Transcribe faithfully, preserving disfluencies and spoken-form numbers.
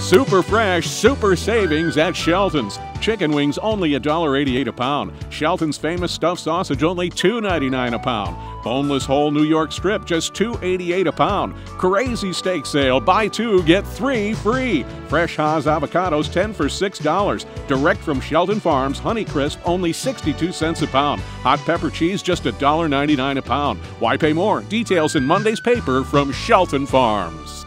Super fresh, super savings at Shelton's. Chicken wings only one dollar eighty-eight a pound. Shelton's famous stuffed sausage only two ninety-nine a pound. Boneless whole New York strip just two eighty-eight a pound. Crazy steak sale, buy two, get three free. Fresh Haas avocados ten for six dollars. Direct from Shelton Farms, Honeycrisp only sixty-two cents a pound. Hot pepper cheese just one dollar ninety-nine a pound. Why pay more? Details in Monday's paper from Shelton Farms.